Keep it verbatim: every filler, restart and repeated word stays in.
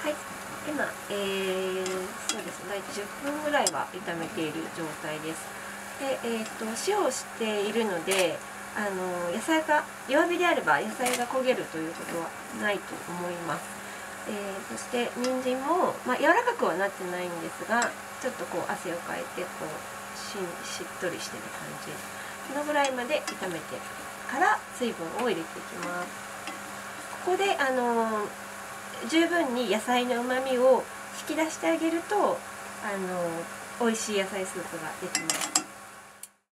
はい、今、えー、そうですね、大体じゅっぷんぐらいは炒めている状態です。で、えー、と塩をしているので、あの野菜が弱火であれば野菜が焦げるということはないと思います。えー、そして人参も、まあ、柔らかくはなってないんですが、ちょっとこう汗をかいてこう し, しっとりしてる感じ、このぐらいまで炒めてから水分を入れていきます。ここであの十分に野菜のうまみを引き出してあげると、あの美味しい野菜スープができます。